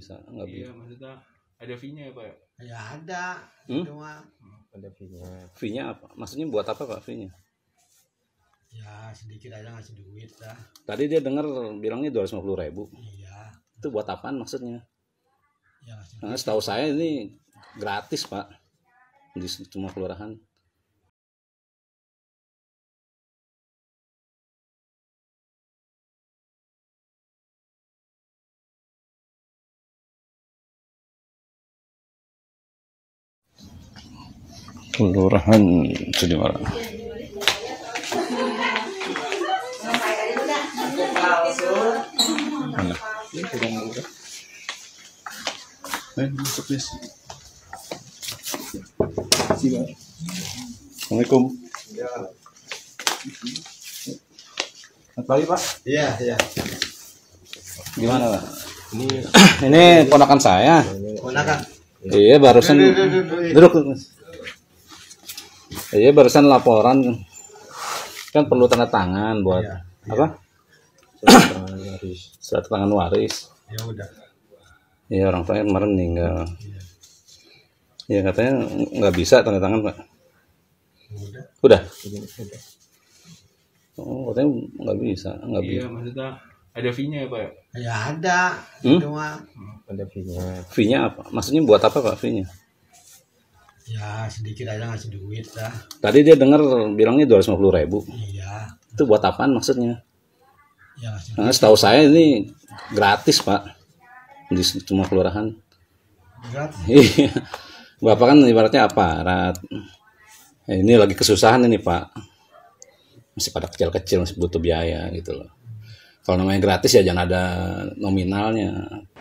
bisa, nggak bisa. Iya, maksudnya ada fee-nya ya Pak? Ya ada, cuma Ada fee-nya. Fee-nya apa? Maksudnya buat apa Pak fee-nya? ya sedikit aja ngasih duit dah. Tadi dia dengar bilangnya 250.000. Iya, Itu buat apaan maksudnya? ya ngasih Nah, duit. setahu saya ini gratis Pak di semua kelurahan. Kelurahan Cedimara. Mana? Masuk please. Assalamualaikum. Selamat pagi Pak. Iya, iya. Gimana Pak? Ini ponakan saya. Ponakan. Iya barusan duduk. Iya barusan laporan kan perlu tanda tangan buat Iya, apa? Surat keterangan waris. Ya udah. Iya orang tuanya kemarin meninggal. Iya katanya nggak bisa tanda tangan Pak. Udah. Udah. Oh katanya nggak bisa, nggak bisa. Iya, maksudnya ada fee-nya ya Pak? Ya ada, cuma Ada fee-nya. Fee-nya apa? Maksudnya buat apa Pak fee-nya? ya sedikit aja ngasih duit dah. Tadi dia dengar bilangnya 250.000. Iya, Itu buat apaan maksudnya? ya ngasih Nah, setahu saya ini gratis Pak di semua kelurahan. gratis. Iya, Bapak kan ibaratnya aparat. Ini lagi kesusahan ini Pak. Masih pada kecil-kecil, masih butuh biaya gitu loh. Kalau namanya gratis ya jangan ada nominalnya.